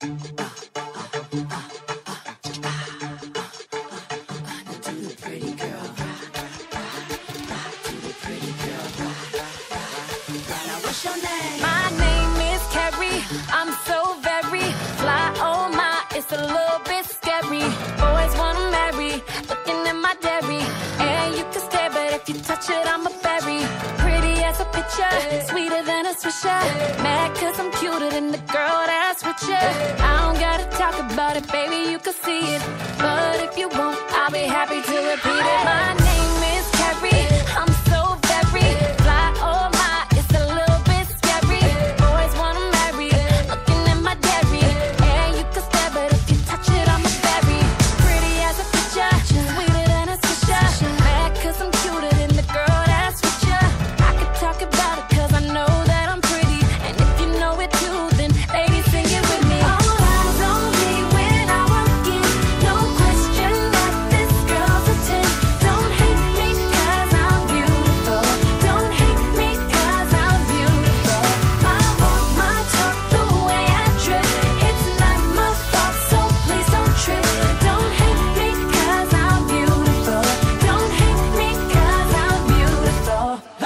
What's your name? My name is Keri. I'm so very fly. Oh my, it's a little bit scary. Boys wanna marry, looking at my dairy. And you can stare, but if you touch it, I'm a berry. Pretty as a picture, sweeter than a swisher. Mad cause I'm cuter than the girl that's with you. I don't gotta talk about it, baby, you can see it. But if you won't, I'll be happy to repeat it. My name is Keri. I'm so very fly. Oh my, it's a little bit scary. Boys wanna marry, looking at my dairy. And you can stare, but if you touch it, I'm a berry. Pretty as a picture, sweeter than a swisher. Mad cause I'm cuter than the girl that's with you. I could talk about it cause I know that I'm pretty. And if you know it too, then ladies, sing it with me. All eyes on me when I walk in. No question that this girl's a 10. Don't hate me cause I'm beautiful. Don't hate me cause I'm beautiful. My walk, my talk, the way I drip, it's not my fault, so please don't trip. Don't hate me cause I'm beautiful. Don't hate me cause I'm beautiful.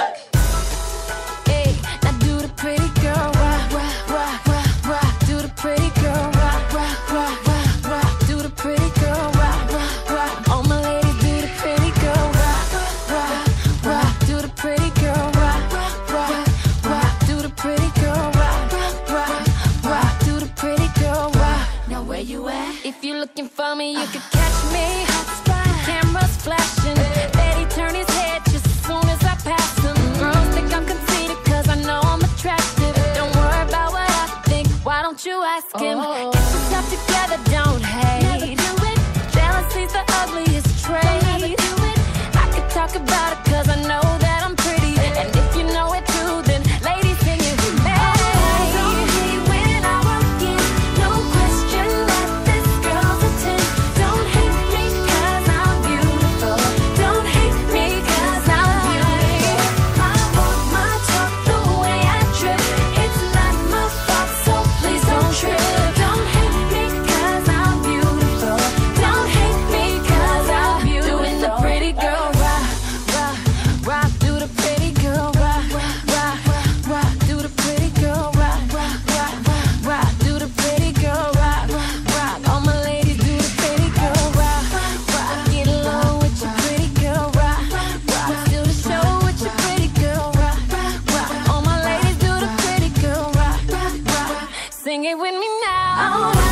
Hey, now do the pretty girl rock, rock, rock, rock, rock. Do the pretty girl rock, rock, rock, rock, rock. Do the pretty girl rock, rock, rock. All my ladies, do the pretty girl rock, rock, rock. Do the pretty girl rock, rock, rock. Do the pretty girl rock, rock, rock. Do the pretty girl rock. Now where you at? If you're looking for me, you can catch me. Cameras flashing, Betty turn his head just as soon as I pass him. Girls think I'm conceited cause I know I'm attractive. Don't worry about what I think, why don't you ask him? Get yourself together, don't hate. Jealousy's the ugliest trait. I could talk about it cause I know that I'm pretty. And if you know it too, then ladies, sing it with me. When I walk in, no question that this girl's a 10. Don't hate me cause I'm beautiful. Don't hate me cause I'm beautiful. My walk, my talk, the way I drip, it's not my fault, so please don't trip. Don't hate me cause I'm beautiful. Don't hate me cause I'm beautiful. Doing the pretty girl rock, rock, rock. Do the pretty girl rock, rock, rock. Do the pretty girl rock, rock, rock. Do the pretty girl rock, rock. All my ladies, do the pretty girl rock, rock. Get along with your pretty girl rock, rock. Do the show with your pretty girl rock, rock. All my ladies, do the pretty girl rock, rock. Sing it with me now.